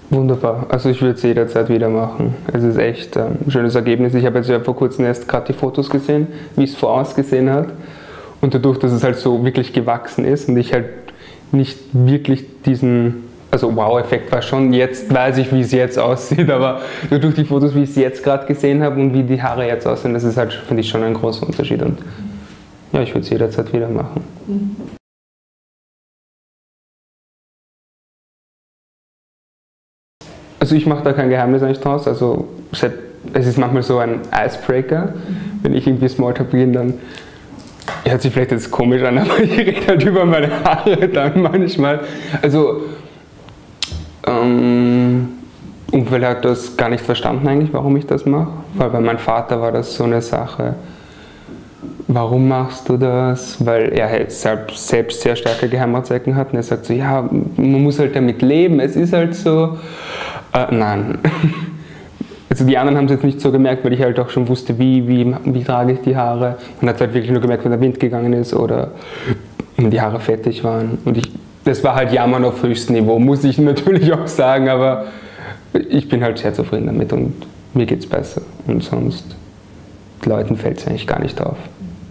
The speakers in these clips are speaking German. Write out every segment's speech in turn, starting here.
Wunderbar. Also ich würde es jederzeit wieder machen. Es ist echt ein schönes Ergebnis. Ich habe jetzt ja vor kurzem erst gerade die Fotos gesehen, wie es vorausgesehen hat. Und dadurch, dass es halt so wirklich gewachsen ist und ich halt nicht wirklich diesen, also Wow-Effekt war schon, jetzt weiß ich, wie es jetzt aussieht, aber nur durch die Fotos, wie ich es jetzt gerade gesehen habe und wie die Haare jetzt aussehen, das ist halt, finde ich, schon ein großer Unterschied. Und ja, ich würde es jederzeit wieder machen. Also ich mache da kein Geheimnis eigentlich draus, also es ist manchmal so ein Icebreaker, wenn ich irgendwie Smalltalk beginne, dann hört sich vielleicht jetzt komisch an, aber ich rede halt über meine Haare dann manchmal. Also Umfeld hat das gar nicht verstanden eigentlich, warum ich das mache, weil bei meinem Vater war das so eine Sache, warum machst du das? Weil er halt selbst sehr starke Geheimratsecken hat und er sagt so, ja, man muss halt damit leben, es ist halt so. Nein. Also die anderen haben es jetzt nicht so gemerkt, weil ich halt auch schon wusste, wie trage ich die Haare. Man hat halt wirklich nur gemerkt, wenn der Wind gegangen ist oder wenn die Haare fettig waren. Und das war halt Jammern auf höchstem Niveau, muss ich natürlich auch sagen, aber ich bin halt sehr zufrieden damit und mir geht's besser. Und sonst, Leuten fällt es eigentlich gar nicht auf.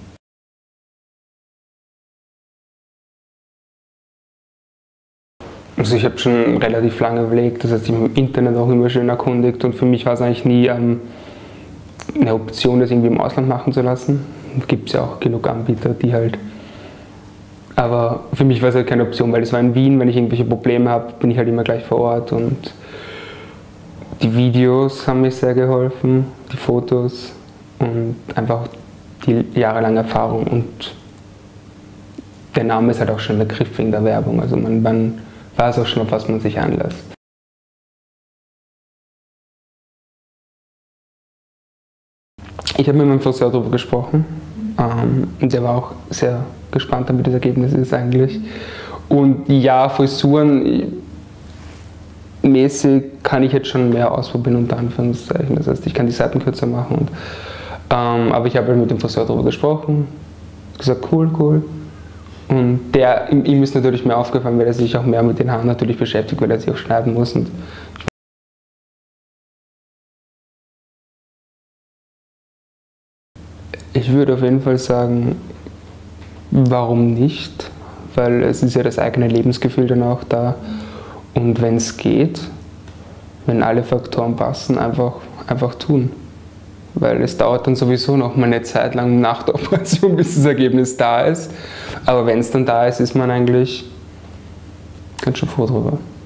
Also ich habe schon relativ lange überlegt, das heißt, ich habe im Internet auch immer schön erkundigt und für mich war es eigentlich nie eine Option, das irgendwie im Ausland machen zu lassen. Da gibt es ja auch genug Anbieter, die halt... Aber für mich war es halt keine Option, weil es war in Wien, wenn ich irgendwelche Probleme habe, bin ich halt immer gleich vor Ort und die Videos haben mir sehr geholfen, die Fotos und einfach die jahrelange Erfahrung und der Name ist halt auch schon der Griff in der Werbung, also man weiß auch schon, auf was man sich einlässt. Ich habe mit meinem Friseur darüber gesprochen und der war auch sehr gespannt, damit das Ergebnis ist eigentlich. Und ja, Frisuren mäßig kann ich jetzt schon mehr ausprobieren, unter Anführungszeichen. Das heißt, ich kann die Seiten kürzer machen. Aber ich habe halt mit dem Friseur darüber gesprochen, gesagt, cool. Und ihm ist natürlich mehr aufgefallen, weil er sich auch mehr mit den Haaren natürlich beschäftigt, weil er sie auch schneiden muss. Und ich würde auf jeden Fall sagen, warum nicht? Weil es ist ja das eigene Lebensgefühl dann auch da. Und wenn es geht, wenn alle Faktoren passen, einfach tun. Weil es dauert dann sowieso noch mal eine Zeit lang nach der Operation, bis das Ergebnis da ist. Aber wenn es dann da ist, ist man eigentlich ganz schön froh drüber.